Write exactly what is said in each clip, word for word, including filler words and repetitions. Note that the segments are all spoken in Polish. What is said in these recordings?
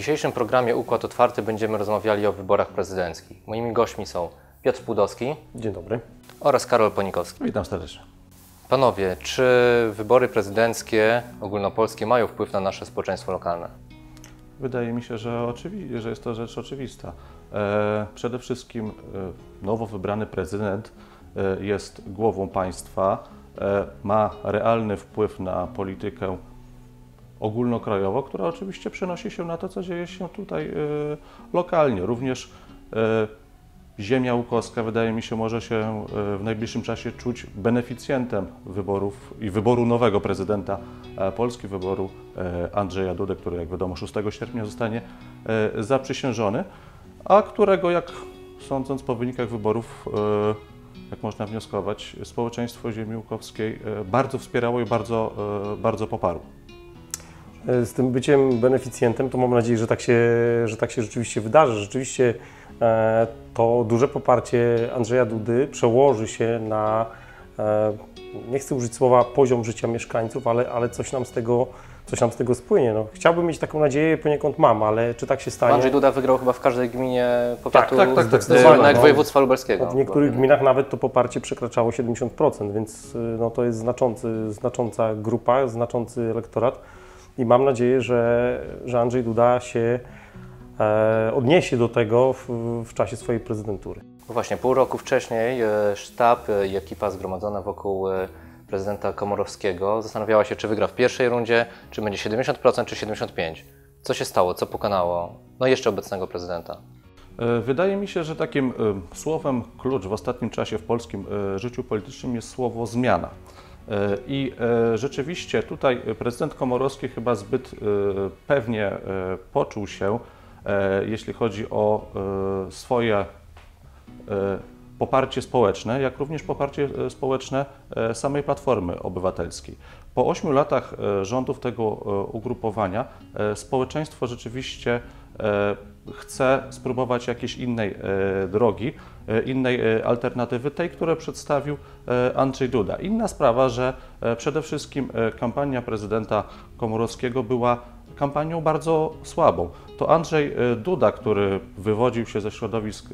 dzisiejszym programie Układ Otwarty będziemy rozmawiali o wyborach prezydenckich. Moimi gośćmi są Piotr Pudowski. Dzień dobry. Oraz Karol Ponikowski. Witam serdecznie. Panowie, czy wybory prezydenckie ogólnopolskie mają wpływ na nasze społeczeństwo lokalne? Wydaje mi się, że, oczywi- że jest to rzecz oczywista. E, przede wszystkim e, nowo wybrany prezydent e, jest głową państwa, e, ma realny wpływ na politykę ogólnokrajową, która oczywiście przenosi się na to, co dzieje się tutaj e, lokalnie. Również e, ziemia łukowska, wydaje mi się, może się e, w najbliższym czasie czuć beneficjentem wyborów i wyboru nowego prezydenta e, Polski, wyboru e, Andrzeja Dudy, który, jak wiadomo, szóstego sierpnia zostanie e, zaprzysiężony, a którego, jak sądząc po wynikach wyborów, e, jak można wnioskować, społeczeństwo ziemi łukowskiej e, bardzo wspierało i bardzo, e, bardzo poparło. Z tym byciem beneficjentem to mam nadzieję, że tak się, że tak się rzeczywiście wydarzy. Rzeczywiście e, to duże poparcie Andrzeja Dudy przełoży się na, e, nie chcę użyć słowa poziom życia mieszkańców, ale, ale coś nam z tego, coś nam z tego spłynie. No, chciałbym mieć taką nadzieję, poniekąd mam, ale czy tak się stanie? Andrzej Duda wygrał chyba w każdej gminie powiatu, tak, tak, tak, z, tak, nawet no, województwa lubelskiego. W niektórych gminach nawet to poparcie przekraczało siedemdziesiąt procent, więc no, to jest znaczący, znacząca grupa, znaczący elektorat. I mam nadzieję, że, że Andrzej Duda się e, odniesie do tego w, w czasie swojej prezydentury. No właśnie, pół roku wcześniej e, sztab e, i ekipa zgromadzona wokół e, prezydenta Komorowskiego zastanawiała się, czy wygra w pierwszej rundzie, czy będzie siedemdziesiąt procent, czy siedemdziesiąt pięć procent. Co się stało? Co pokonało? No jeszcze obecnego prezydenta. Wydaje mi się, że takim słowem klucz w ostatnim czasie w polskim życiu politycznym jest słowo zmiana. I rzeczywiście tutaj prezydent Komorowski chyba zbyt pewnie poczuł się, jeśli chodzi o swoje poparcie społeczne, jak również poparcie społeczne samej Platformy Obywatelskiej. Po ośmiu latach rządów tego ugrupowania społeczeństwo rzeczywiście chce spróbować jakiejś innej drogi, innej alternatywy, tej, którą przedstawił Andrzej Duda. Inna sprawa, że przede wszystkim kampania prezydenta Komorowskiego była kampanią bardzo słabą. To Andrzej Duda, który wywodził się ze środowisk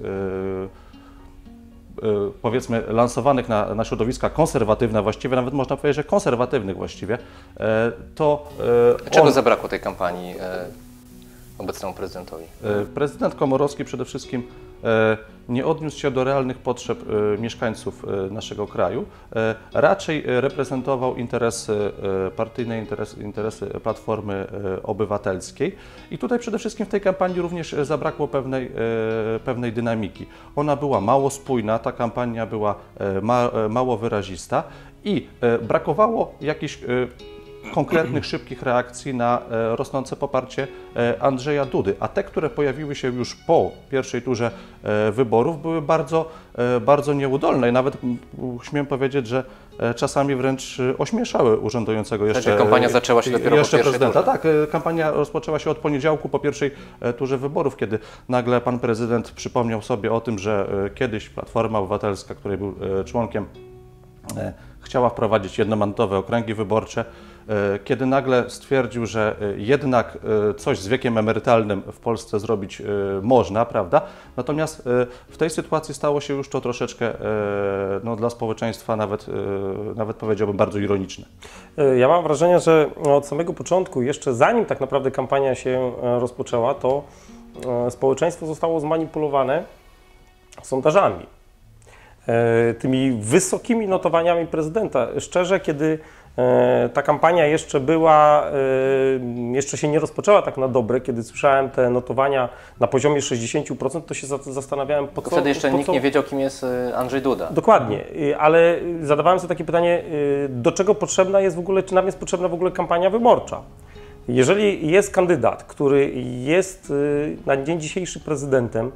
powiedzmy lansowanych na, na środowiska konserwatywne właściwie, nawet można powiedzieć, że konserwatywnych właściwie, to Czego on, zabrakło tej kampanii obecnemu prezydentowi? Prezydent Komorowski przede wszystkim nie odniósł się do realnych potrzeb mieszkańców naszego kraju, raczej reprezentował interesy partyjne, interesy, interesy Platformy Obywatelskiej i tutaj przede wszystkim w tej kampanii również zabrakło pewnej, pewnej dynamiki. Ona była mało spójna, ta kampania była ma, mało wyrazista i brakowało jakichś konkretnych, szybkich reakcji na rosnące poparcie Andrzeja Dudy, a te, które pojawiły się już po pierwszej turze wyborów, były bardzo, bardzo nieudolne i nawet śmiem powiedzieć, że czasami wręcz ośmieszały urzędującego jeszcze, Znaczy, kampania zaczęła się dopiero jeszcze po pierwszej prezydenta. turze. Tak, kampania rozpoczęła się od poniedziałku po pierwszej turze wyborów, kiedy nagle pan prezydent przypomniał sobie o tym, że kiedyś Platforma Obywatelska, której był członkiem, chciała wprowadzić jednomandatowe okręgi wyborcze, kiedy nagle stwierdził, że jednak coś z wiekiem emerytalnym w Polsce zrobić można, prawda? Natomiast w tej sytuacji stało się już to troszeczkę no, dla społeczeństwa nawet, nawet powiedziałbym bardzo ironiczne. Ja mam wrażenie, że od samego początku, jeszcze zanim tak naprawdę kampania się rozpoczęła, to społeczeństwo zostało zmanipulowane sondażami. Tymi wysokimi notowaniami prezydenta. Szczerze, kiedy ta kampania jeszcze była, jeszcze się nie rozpoczęła tak na dobre, kiedy słyszałem te notowania na poziomie sześćdziesiąt procent, to się zastanawiałem, po co... Wtedy jeszcze po nikt co... nie wiedział, kim jest Andrzej Duda. Dokładnie, ale zadawałem sobie takie pytanie, do czego potrzebna jest w ogóle, czy nam jest potrzebna w ogóle kampania wyborcza? Jeżeli jest kandydat, który jest na dzień dzisiejszy prezydentem,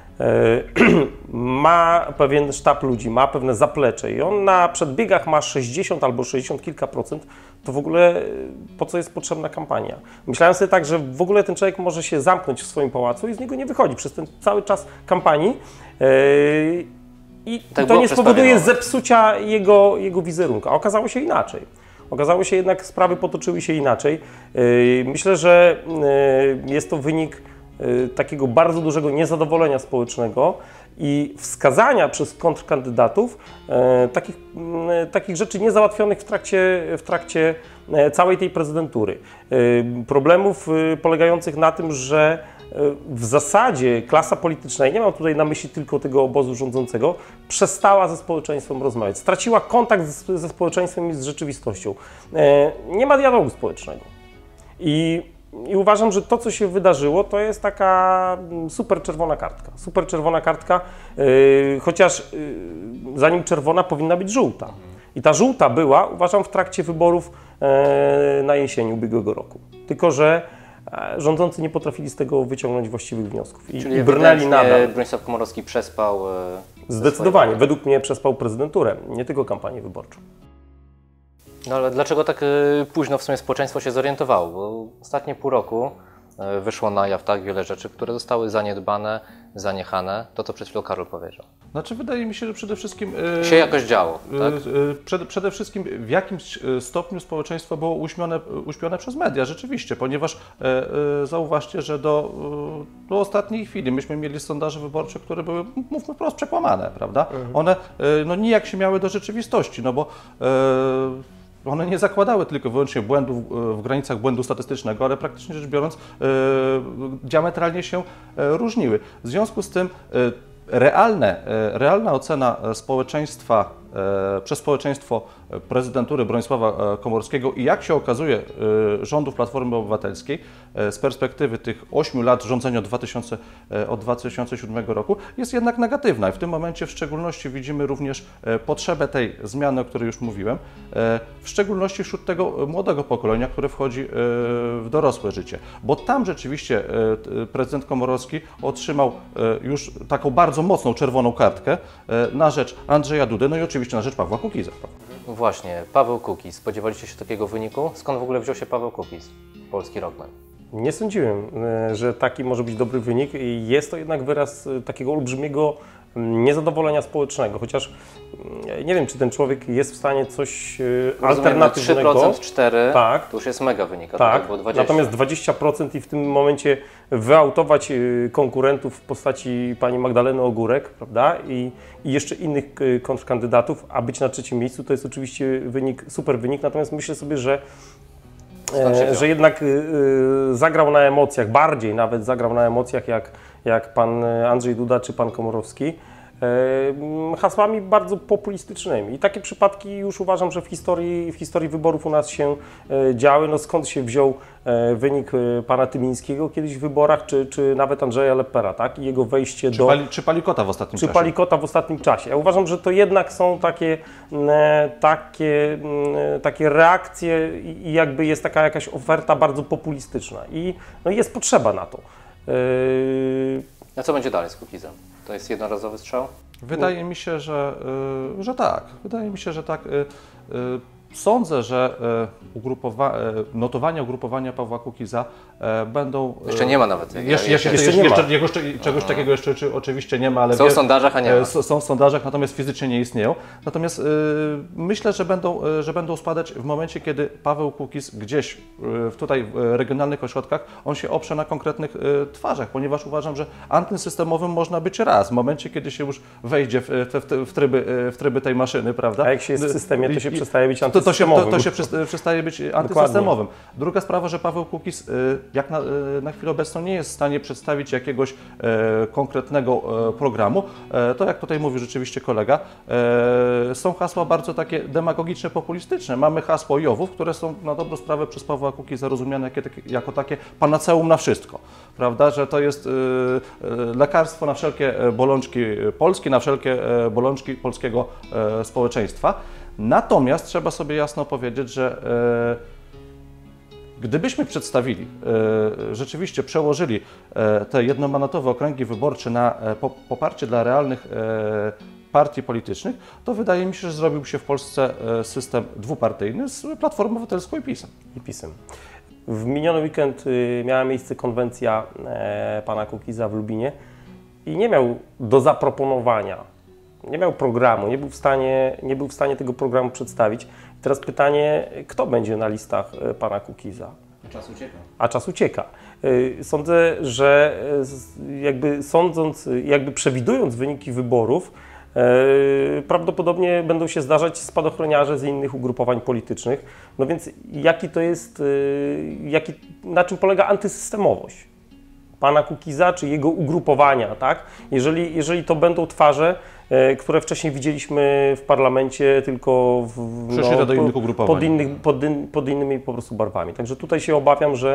ma pewien sztab ludzi, ma pewne zaplecze i on na przedbiegach ma sześćdziesiąt albo sześćdziesiąt kilka procent, to w ogóle po co jest potrzebna kampania? Myślałem sobie tak, że w ogóle ten człowiek może się zamknąć w swoim pałacu i z niego nie wychodzi przez ten cały czas kampanii yy, i tak to nie spowoduje przedstawione. zepsucia jego, jego wizerunku, a okazało się inaczej. Okazało się jednak, sprawy potoczyły się inaczej. Myślę, że jest to wynik takiego bardzo dużego niezadowolenia społecznego i wskazania przez kontrkandydatów takich, takich rzeczy niezałatwionych w trakcie, w trakcie całej tej prezydentury. Problemów polegających na tym, że w zasadzie klasa polityczna, i nie mam tutaj na myśli tylko tego obozu rządzącego, przestała ze społeczeństwem rozmawiać. Straciła kontakt ze, ze społeczeństwem i z rzeczywistością. Nie ma dialogu społecznego. I, I uważam, że to, co się wydarzyło, to jest taka super czerwona kartka. Super czerwona kartka, yy, chociaż yy, zanim czerwona powinna być żółta. I ta żółta była, uważam, w trakcie wyborów yy, na jesieni ubiegłego roku. Tylko że rządzący nie potrafili z tego wyciągnąć właściwych wniosków i, Czyli i brnęli nadal. Bronisław Komorowski przespał... Zdecydowanie. Według mnie przespał prezydenturę, nie tylko kampanię wyborczą. No ale dlaczego tak późno w sumie społeczeństwo się zorientowało? Bo ostatnie pół roku wyszło na jaw tak wiele rzeczy, które zostały zaniedbane, zaniechane. To, co przed chwilą Karol powiedział. Znaczy, wydaje mi się, że przede wszystkim... Yy, się jakoś działo, tak? Yy, przede, przede wszystkim w jakimś stopniu społeczeństwo było uśpione, uśpione przez media, rzeczywiście, ponieważ yy, yy, zauważcie, że do, yy, do ostatniej chwili myśmy mieli sondaże wyborcze, które były, mówmy wprost, przekłamane, prawda? Mhm. One yy, no, nijak się miały do rzeczywistości, no bo... Yy, One nie zakładały tylko wyłącznie błędów w granicach błędu statystycznego, ale praktycznie rzecz biorąc yy, diametralnie się yy, różniły. W związku z tym yy, realne, yy, realna ocena społeczeństwa yy, przez społeczeństwo prezydentury Bronisława Komorowskiego i jak się okazuje yy, rządów Platformy Obywatelskiej yy, z perspektywy tych ośmiu lat rządzenia od, dwa tysiące, yy, od dwa tysiące siódmego roku jest jednak negatywna i w tym momencie w szczególności widzimy również yy, potrzebę tej zmiany, o której już mówiłem, yy, w szczególności wśród tego młodego pokolenia, które wchodzi yy, w dorosłe życie, bo tam rzeczywiście yy, prezydent Komorowski otrzymał yy, już taką bardzo mocną czerwoną kartkę yy, na rzecz Andrzeja Dudy, no i oczywiście na rzecz Pawła Kukiza. Właśnie, Paweł Kukiz. Spodziewaliście się takiego wyniku? Skąd w ogóle wziął się Paweł Kukiz, polski rockman? Nie sądziłem, że taki może być dobry wynik i jest to jednak wyraz takiego olbrzymiego niezadowolenia społecznego, chociaż nie wiem, czy ten człowiek jest w stanie coś alternatywnego. trzy procent, cztery procent tak, to już jest mega wynik, a tak, było dwadzieścia procent. Natomiast dwadzieścia procent i w tym momencie wyautować konkurentów w postaci pani Magdaleny Ogórek, prawda, i, i jeszcze innych kontrkandydatów, a być na trzecim miejscu, to jest oczywiście wynik, super wynik, natomiast myślę sobie, że E, że jednak y, zagrał na emocjach, bardziej nawet zagrał na emocjach jak, jak pan Andrzej Duda czy pan Komorowski, e, hasłami bardzo populistycznymi. I takie przypadki już uważam, że w historii, w historii wyborów u nas się e, działy. No skąd się wziął e, wynik e, pana Tymińskiego kiedyś w wyborach, czy, czy nawet Andrzeja Leppera, tak? I jego wejście czy do... Pali, czy Palikota w ostatnim Czy czasie. Palikota w ostatnim czasie. Ja uważam, że to jednak są takie, e, takie, e, takie reakcje i, i jakby jest taka jakaś oferta bardzo populistyczna i no jest potrzeba na to. E, A co będzie dalej z Kukizem? To jest jednorazowy strzał? Wydaje mi się, że, y, że tak. Wydaje mi się, że tak. Y, y, Sądzę, że ugrupowa notowania ugrupowania Pawła Kukiza będą... Jeszcze nie ma nawet. Jeszcze, jeszcze, jeszcze, jeszcze, jeszcze, nie jeszcze, ma. jeszcze czegoś takiego jeszcze czy, oczywiście nie ma, ale... Są wie, w sondażach, a nie ma. Są w sondażach, natomiast fizycznie nie istnieją. Natomiast y, myślę, że będą, że będą spadać w momencie, kiedy Paweł Kukiz gdzieś y, tutaj w regionalnych ośrodkach, on się oprze na konkretnych y, twarzach, ponieważ uważam, że antysystemowym można być raz, w momencie, kiedy się już wejdzie w, w, w, tryby, w tryby tej maszyny, prawda? A jak się jest w systemie, to się I, przestaje być to, to, się, to, antysystemowym. to się przestaje być antysystemowym. Druga sprawa, że Paweł Kukiz jak na, na chwilę obecną nie jest w stanie przedstawić jakiegoś e, konkretnego e, programu. E, to jak tutaj mówił rzeczywiście kolega, e, są hasła bardzo takie demagogiczne, populistyczne. Mamy hasło Jowów, które są na dobrą sprawę przez Pawła Kukiza rozumiane jako, jako takie panaceum na wszystko. Prawda, że to jest e, lekarstwo na wszelkie bolączki Polski, na wszelkie bolączki polskiego e, społeczeństwa. Natomiast trzeba sobie jasno powiedzieć, że e, gdybyśmy przedstawili, e, rzeczywiście przełożyli e, te jednomandatowe okręgi wyborcze na e, po, poparcie dla realnych e, partii politycznych, to wydaje mi się, że zrobił się w Polsce e, system dwupartyjny z Platformą Obywatelską i PiS-em. I PiS-em. W miniony weekend y, miała miejsce konwencja e, pana Kukiza w Lubinie i nie miał do zaproponowania nie miał programu, nie był w stanie, nie był w stanie tego programu przedstawić. Teraz pytanie, kto będzie na listach pana Kukiza? Czas ucieka. A czas ucieka. Sądzę, że jakby sądząc, jakby przewidując wyniki wyborów, prawdopodobnie będą się zdarzać spadochroniarze z innych ugrupowań politycznych. No więc jaki to jest, jaki, na czym polega antysystemowość pana Kukiza czy jego ugrupowania, tak? Jeżeli, jeżeli to będą twarze, które wcześniej widzieliśmy w parlamencie, tylko w, no, do innych ugrupowań. Pod, innych, pod, in, pod innymi po prostu barwami. Także tutaj się obawiam, że,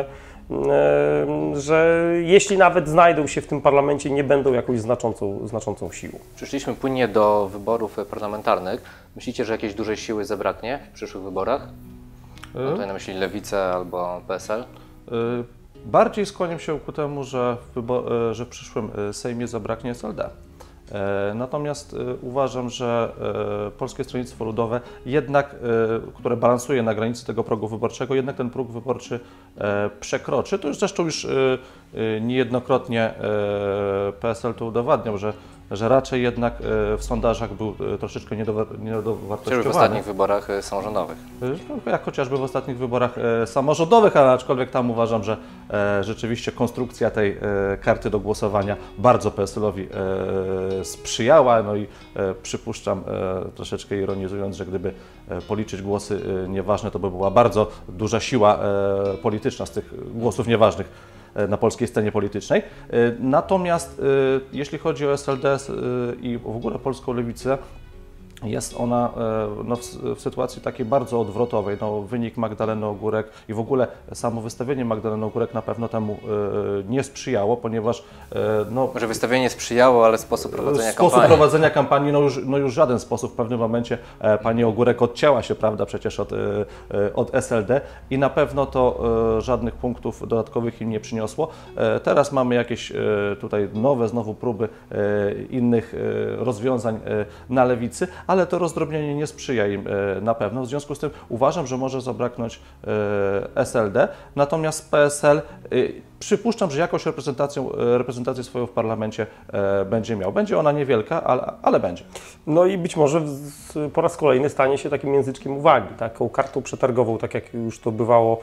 e, że jeśli nawet znajdą się w tym parlamencie, nie będą jakąś znaczącą, znaczącą siłą. Przyszliśmy płynnie do wyborów parlamentarnych. Myślicie, że jakiejś dużej siły zabraknie w przyszłych wyborach? Mam tutaj na myśli Lewicę albo P S L? Bardziej skłaniam się ku temu, że w, wybo- że w przyszłym Sejmie zabraknie S L D. Natomiast uważam, że Polskie Stronnictwo Ludowe jednak, które balansuje na granicy tego progu wyborczego, jednak ten próg wyborczy przekroczy. To już zresztą już niejednokrotnie P S L to udowadniał, że, że raczej jednak w sondażach był troszeczkę niedowartościowany. Chociażby w ostatnich wyborach samorządowych. Jak chociażby w ostatnich wyborach samorządowych, ale aczkolwiek tam uważam, że rzeczywiście konstrukcja tej karty do głosowania bardzo P S L-owi sprzyjała, no i przypuszczam, troszeczkę ironizując, że gdyby policzyć głosy nieważne, to by była bardzo duża siła polityczna z tych głosów nieważnych na polskiej scenie politycznej. Natomiast jeśli chodzi o S L D i w ogóle polską lewicę, jest ona no, w, w sytuacji takiej bardzo odwrotowej. No, wynik Magdaleny Ogórek i w ogóle samo wystawienie Magdaleny Ogórek na pewno temu e, nie sprzyjało, ponieważ... E, no, Może wystawienie sprzyjało, ale sposób prowadzenia sposób kampanii. prowadzenia kampanii, no już, no już w żaden sposób. W pewnym momencie e, pani Ogórek odcięła się, prawda, przecież od, e, od S L D i na pewno to e, żadnych punktów dodatkowych im nie przyniosło. E, teraz mamy jakieś e, tutaj nowe znowu próby e, innych e, rozwiązań e, na lewicy, ale to rozdrobnienie nie sprzyja im na pewno. W związku z tym uważam, że może zabraknąć S L D, natomiast P S L przypuszczam, że jakąś reprezentację, reprezentację swoją w parlamencie będzie miał. Będzie ona niewielka, ale, ale będzie. No i być może po raz kolejny stanie się takim języczkiem uwagi, taką kartą przetargową, tak jak już to bywało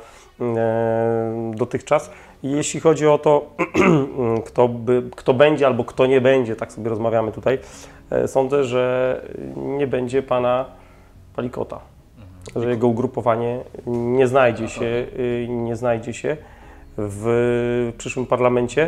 dotychczas. I jeśli chodzi o to, kto, by, kto będzie albo kto nie będzie, tak sobie rozmawiamy tutaj, sądzę, że nie będzie pana Palikota, że jego ugrupowanie nie znajdzie się, nie znajdzie się w przyszłym parlamencie.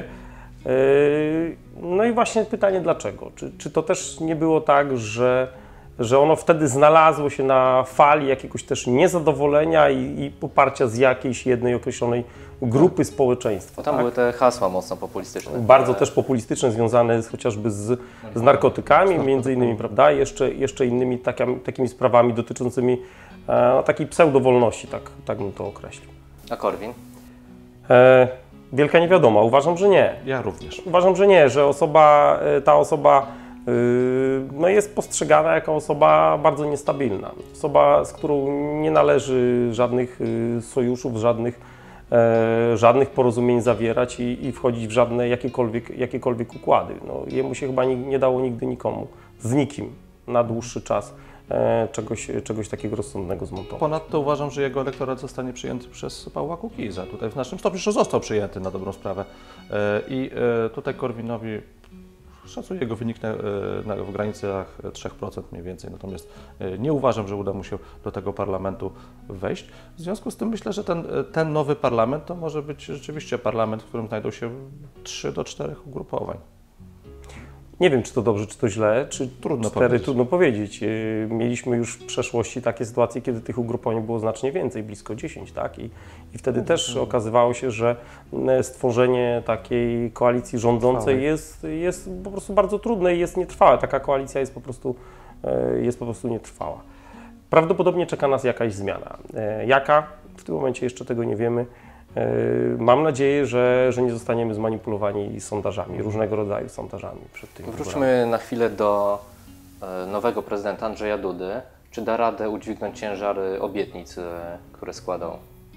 No i właśnie pytanie dlaczego? Czy, czy to też nie było tak, że, że ono wtedy znalazło się na fali jakiegoś też niezadowolenia i, i poparcia z jakiejś jednej określonej grupy społeczeństwa? Bo tam tak? były te hasła mocno populistyczne. Bardzo które... też populistyczne, związane z, chociażby z, z narkotykami, między innymi, prawda, i jeszcze, jeszcze innymi takimi, takimi sprawami dotyczącymi e, takiej pseudowolności, tak, tak bym to określił. A Korwin? E, wielka niewiadoma. Uważam, że nie. Ja również. Uważam, że nie, że osoba, ta osoba yy, no jest postrzegana jako osoba bardzo niestabilna. Osoba, z którą nie należy żadnych yy, sojuszów, żadnych, yy, żadnych porozumień zawierać i, i wchodzić w żadne jakiekolwiek, jakiekolwiek układy. No, jemu się chyba nie, nie dało nigdy nikomu, z nikim na dłuższy czas Czegoś, czegoś takiego rozsądnego zmontować. Ponadto uważam, że jego elektorat zostanie przyjęty przez Pawła Kukiza. Tutaj w naszym stopniu już został przyjęty na dobrą sprawę. I tutaj Korwinowi szacuję jego wynik na, w granicach trzy procent mniej więcej, natomiast nie uważam, że uda mu się do tego parlamentu wejść. W związku z tym myślę, że ten, ten nowy parlament to może być rzeczywiście parlament, w którym znajdą się trzy do czterech ugrupowań. Nie wiem, czy to dobrze, czy to źle, czy trudno cztery, powiedzieć. Trudno powiedzieć. Mieliśmy już w przeszłości takie sytuacje, kiedy tych ugrupowań było znacznie więcej, blisko dziesięć, tak? I, i wtedy no, też no. okazywało się, że stworzenie takiej koalicji rządzącej jest, jest po prostu bardzo trudne i jest nietrwałe. Taka koalicja jest po prostu, jest po prostu nietrwała. Prawdopodobnie czeka nas jakaś zmiana. Jaka? W tym momencie jeszcze tego nie wiemy. Mam nadzieję, że, że nie zostaniemy zmanipulowani sondażami, różnego rodzaju sondażami przed tymi Wróćmy wyborami. na chwilę do nowego prezydenta Andrzeja Dudy. Czy da radę udźwignąć ciężar obietnic, które składał?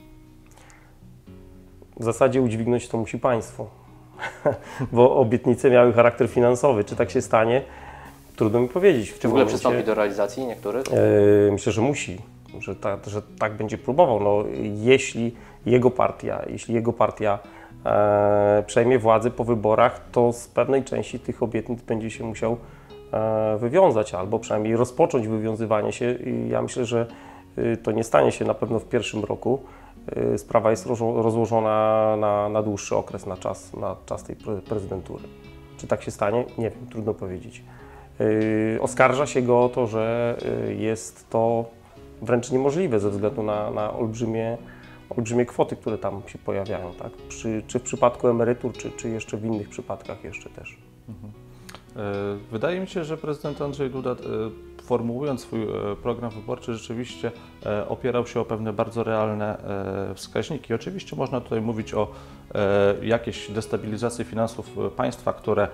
W zasadzie udźwignąć to musi państwo, bo obietnice miały charakter finansowy. Czy tak się stanie? Trudno mi powiedzieć. W Czy w ogóle przystąpi do realizacji niektórych? Yy, myślę, że musi, że, ta, że tak będzie próbował. No, jeśli jego partia, jeśli jego partia e, przejmie władzę po wyborach, to z pewnej części tych obietnic będzie się musiał e, wywiązać, albo przynajmniej rozpocząć wywiązywanie się. I ja myślę, że y, to nie stanie się na pewno w pierwszym roku. Y, sprawa jest rozło- rozłożona na, na dłuższy okres, na czas, na czas tej pre- prezydentury. Czy tak się stanie? Nie wiem, trudno powiedzieć. Yy, oskarża się go o to, że yy, jest to wręcz niemożliwe ze względu na, na olbrzymie, olbrzymie kwoty, które tam się pojawiają, tak? Przy, czy w przypadku emerytur, czy, czy jeszcze w innych przypadkach jeszcze też. Mhm. Wydaje mi się, że prezydent Andrzej Duda, formułując swój program wyborczy, rzeczywiście opierał się o pewne bardzo realne wskaźniki. Oczywiście można tutaj mówić o jakiejś destabilizacji finansów państwa, które,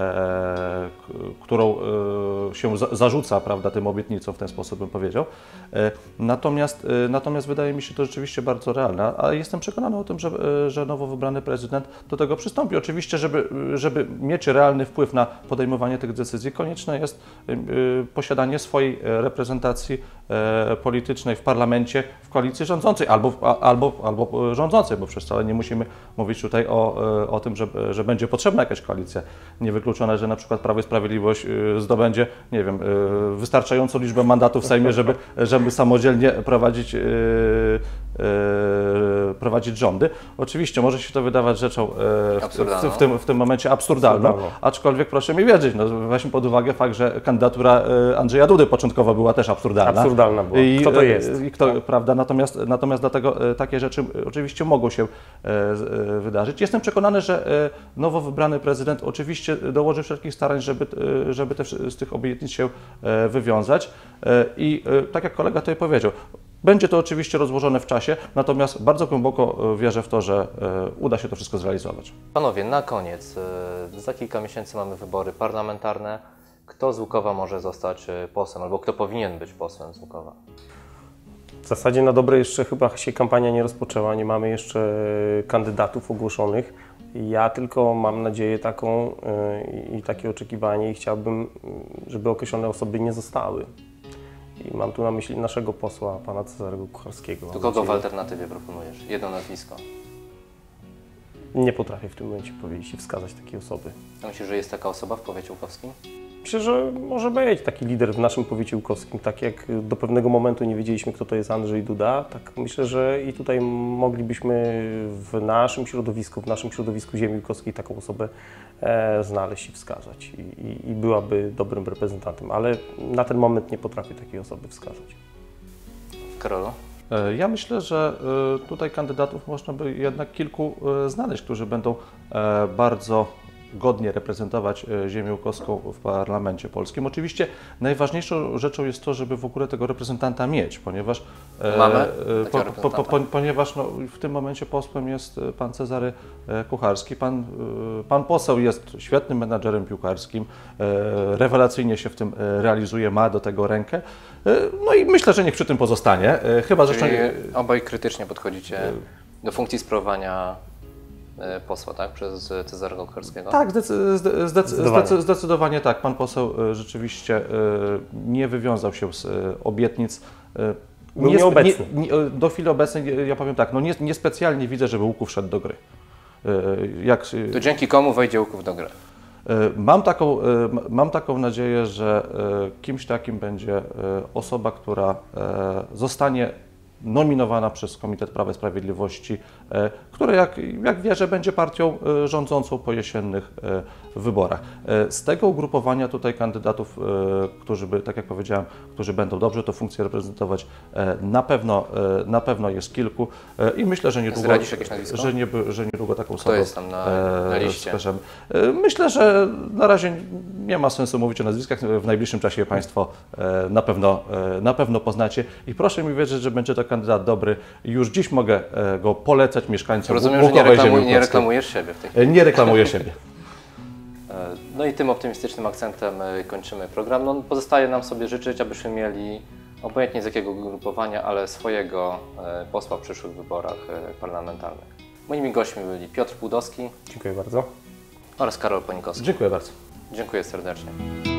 którą się zarzuca, prawda, tym obietnicom, w ten sposób bym powiedział. Natomiast, natomiast wydaje mi się to rzeczywiście bardzo realne, a jestem przekonany o tym, że, że nowo wybrany prezydent do tego przystąpi. Oczywiście, żeby, żeby mieć realny wpływ na podejmowanie tych decyzji, konieczne jest posiadanie swojej reprezentacji politycznej w parlamencie, w koalicji rządzącej albo, albo, albo rządzącej, bo przecież wcale nie musimy mówić tutaj o, o tym, że, że będzie potrzebna jakaś koalicja. Niewykluczone, że na przykład Prawo i Sprawiedliwość zdobędzie, nie wiem, wystarczającą liczbę mandatów w Sejmie, żeby, żeby samodzielnie prowadzić, prowadzić rządy. Oczywiście może się to wydawać rzeczą w, w, w, tym, w tym momencie absurdalną, absurdalną, aczkolwiek proszę mi wierzyć, no, weźmy pod uwagę fakt, że kandydatura Andrzeja Dudy początkowo była też absurdalna. Absurdalna była. I, kto to jest? I kto, prawda? Natomiast, natomiast dlatego takie rzeczy oczywiście mogą się wydarzyć. Jestem przekonany, że nowo wybrany prezydent oczywiście dołoży wszelkich starań, żeby, żeby te, z tych obietnic się wywiązać. I tak jak kolega tutaj powiedział, będzie to oczywiście rozłożone w czasie, natomiast bardzo głęboko wierzę w to, że uda się to wszystko zrealizować. Panowie, na koniec, za kilka miesięcy mamy wybory parlamentarne. Kto z Łukowa może zostać posłem, albo kto powinien być posłem z Łukowa? W zasadzie na dobre jeszcze chyba się kampania nie rozpoczęła, nie mamy jeszcze kandydatów ogłoszonych. Ja tylko mam nadzieję taką yy, i takie oczekiwanie i chciałbym, żeby określone osoby nie zostały. I mam tu na myśli naszego posła, pana Cezarego Kucharskiego. To kogo w alternatywie proponujesz? Jedno nazwisko. Nie potrafię w tym momencie powiedzieć i wskazać takiej osoby. A myślisz, że jest taka osoba w powiecie łukowskim? Myślę, że może być taki lider w naszym powiecie łukowskim. Tak jak do pewnego momentu nie wiedzieliśmy, kto to jest Andrzej Duda, tak myślę, że i tutaj moglibyśmy w naszym środowisku, w naszym środowisku ziemi łukowskiej taką osobę e, znaleźć i wskazać. I, i, I byłaby dobrym reprezentantem, ale na ten moment nie potrafię takiej osoby wskazać. Karolu? Ja myślę, że tutaj kandydatów można by jednak kilku znaleźć, którzy będą bardzo godnie reprezentować ziemię łukowską w parlamencie polskim. Oczywiście najważniejszą rzeczą jest to, żeby w ogóle tego reprezentanta mieć, ponieważ, Mamy po, po, po, po, ponieważ no, w tym momencie posłem jest pan Cezary Kucharski. Pan, pan poseł jest świetnym menadżerem piłkarskim, rewelacyjnie się w tym realizuje, ma do tego rękę. No i myślę, że niech przy tym pozostanie. Chyba, Czyli że obaj krytycznie podchodzicie do funkcji sprawowania posła, tak? Przez Cezarego Kucharskiego? Tak, zdecy zdecy zdecydowanie. zdecydowanie tak. Pan poseł rzeczywiście nie wywiązał się z obietnic. Był nieobecny. Nie, nie, do chwili obecnej, ja powiem tak, no nie, niespecjalnie widzę, żeby Łuków szedł do gry. Jak, to dzięki komu wejdzie Łuków do gry? Mam taką, mam taką nadzieję, że kimś takim będzie osoba, która zostanie nominowana przez Komitet Prawa i Sprawiedliwości, która, jak, jak wierzę, będzie partią rządzącą po jesiennych wyborach. Z tego ugrupowania tutaj kandydatów, którzy by, tak jak powiedziałem, którzy będą dobrze tę funkcję reprezentować, na pewno, na pewno jest kilku i myślę, że niedługo, Zdradzisz jakieś nazwisko? że, nie, że niedługo taką osobę Kto jest tam na, na liście? Wskażemy. Myślę, że na razie nie ma sensu mówić o nazwiskach. W najbliższym czasie Państwo na pewno, na pewno poznacie i proszę mi wierzyć, że będzie to kandydat dobry. Już dziś mogę go polecać mieszkańcom Rozumiem, że nie, reklamu nie reklamujesz siebie w tej chwili. Nie reklamuję siebie. No i tym optymistycznym akcentem kończymy program. No, pozostaje nam sobie życzyć, abyśmy mieli obojętnie z jakiego ugrupowania, ale swojego posła w przyszłych wyborach parlamentarnych. Moimi gośćmi byli Piotr Pudowski. Dziękuję bardzo. Oraz Karol Ponikowski. Dziękuję bardzo. Dziękuję serdecznie.